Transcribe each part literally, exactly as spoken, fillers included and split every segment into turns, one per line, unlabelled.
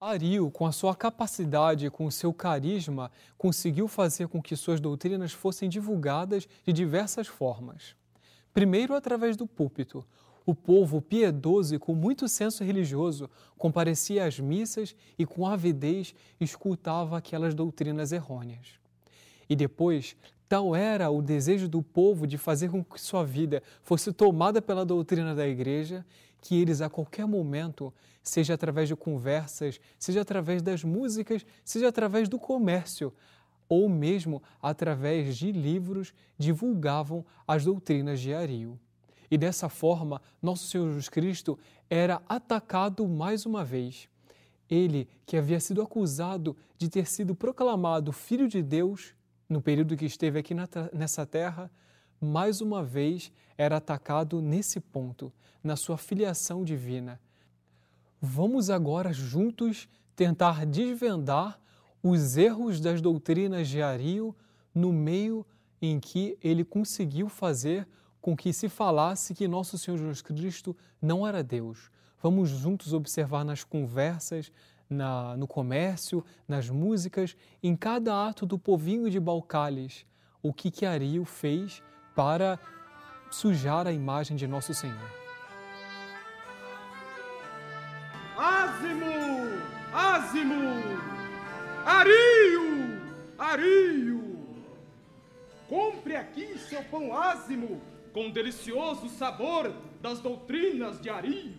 Ario, com a sua capacidade e com o seu carisma, conseguiu fazer com que suas doutrinas fossem divulgadas de diversas formas. Primeiro, através do púlpito. O povo piedoso e com muito senso religioso comparecia às missas e com avidez escutava aquelas doutrinas errôneas. E depois, tal era o desejo do povo de fazer com que sua vida fosse tomada pela doutrina da igreja, que eles a qualquer momento, seja através de conversas, seja através das músicas, seja através do comércio, ou mesmo através de livros, divulgavam as doutrinas de Ario. E dessa forma, nosso Senhor Jesus Cristo era atacado mais uma vez. Ele, que havia sido acusado de ter sido proclamado Filho de Deus, no período que esteve aqui na, nessa terra, mais uma vez era atacado nesse ponto, na sua filiação divina. Vamos agora juntos tentar desvendar os erros das doutrinas de Ario no meio em que ele conseguiu fazer com que se falasse que nosso Senhor Jesus Cristo não era Deus. Vamos juntos observar nas conversas, na, no comércio, nas músicas, em cada ato do povinho de Balcales, o que que Ario fez para sujar a imagem de nosso Senhor.
Ázimo! Ázimo! Ario! Ario! Compre aqui seu pão ázimo, com o delicioso sabor das doutrinas de Ario.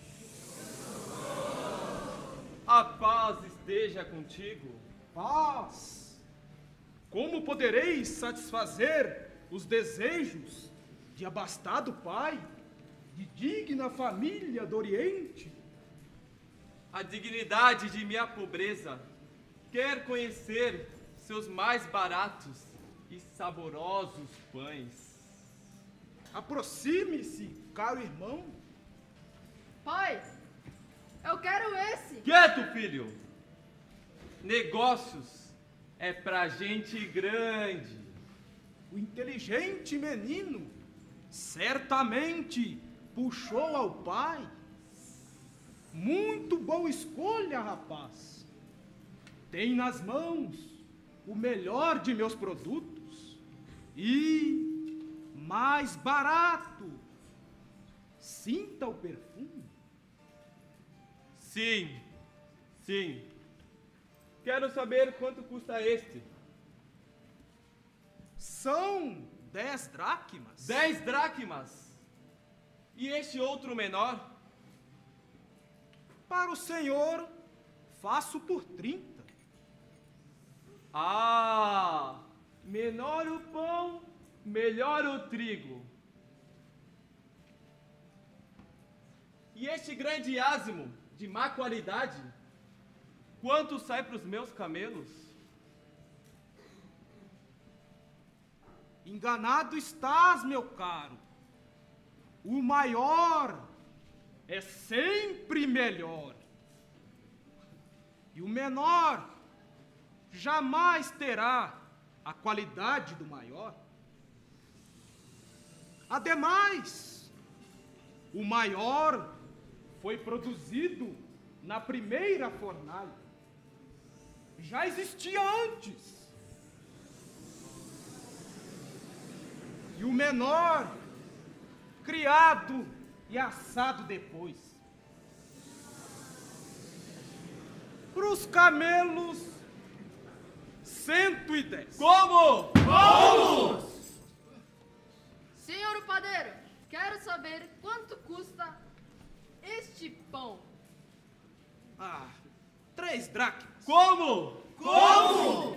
A paz esteja contigo.
Paz! Como podereis satisfazer os desejos de abastado pai, de digna família do Oriente?
A dignidade de minha pobreza quer conhecer seus mais baratos e saborosos pães.
Aproxime-se, caro irmão.
Pai, eu quero esse.
Quieto, filho! Negócios é pra gente grande.
O inteligente menino certamente puxou ao pai. Muito boa escolha, rapaz. Tem nas mãos o melhor de meus produtos e mais barato. Sinta o perfume.
Sim, sim. Quero saber quanto custa este.
São dez dracmas.
Dez dracmas? E este outro menor?
Para o senhor, faço por trinta.
Ah, menor o pão, melhor o trigo. E este grande ázimo de má qualidade, quanto sai para os meus camelos?
Enganado estás, meu caro. O maior é sempre melhor. E o menor jamais terá a qualidade do maior. Ademais, o maior foi produzido na primeira fornalha. Já existia antes. E o menor, criado e assado depois. Para os camelos, cento e dez.
Como? Como?
Senhor padeiro, quero saber quanto custa este pão.
Ah, três dracmas.
Como? Como?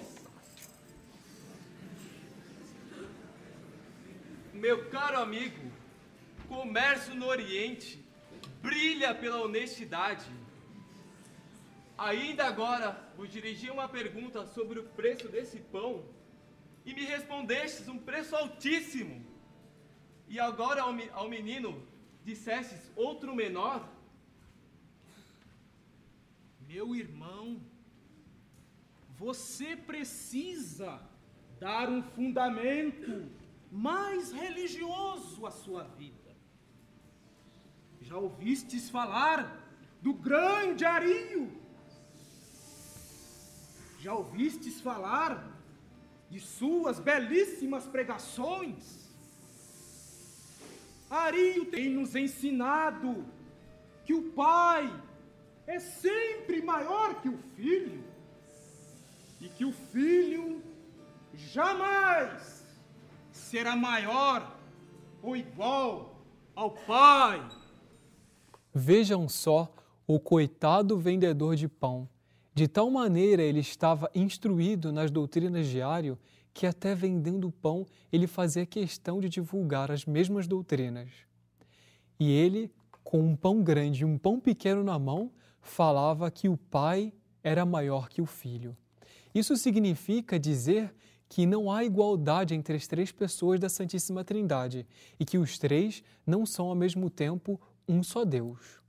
Meu caro amigo, comércio no Oriente brilha pela honestidade. Ainda agora vos dirigi uma pergunta sobre o preço desse pão e me respondestes um preço altíssimo. E agora ao, ao menino dissestes outro menor?
Meu irmão, você precisa dar um fundamento mais religioso à sua vida. Já ouvistes falar do grande Ario? Já ouvistes falar de suas belíssimas pregações? Ario tem nos ensinado que o pai é sempre maior que o filho e que o filho jamais será maior ou igual ao pai.
Vejam só o coitado vendedor de pão. De tal maneira ele estava instruído nas doutrinas de Ario que até vendendo pão ele fazia questão de divulgar as mesmas doutrinas. E ele, com um pão grande e um pão pequeno na mão, falava que o pai era maior que o filho. Isso significa dizer que não há igualdade entre as três pessoas da Santíssima Trindade e que os três não são ao mesmo tempo um só Deus.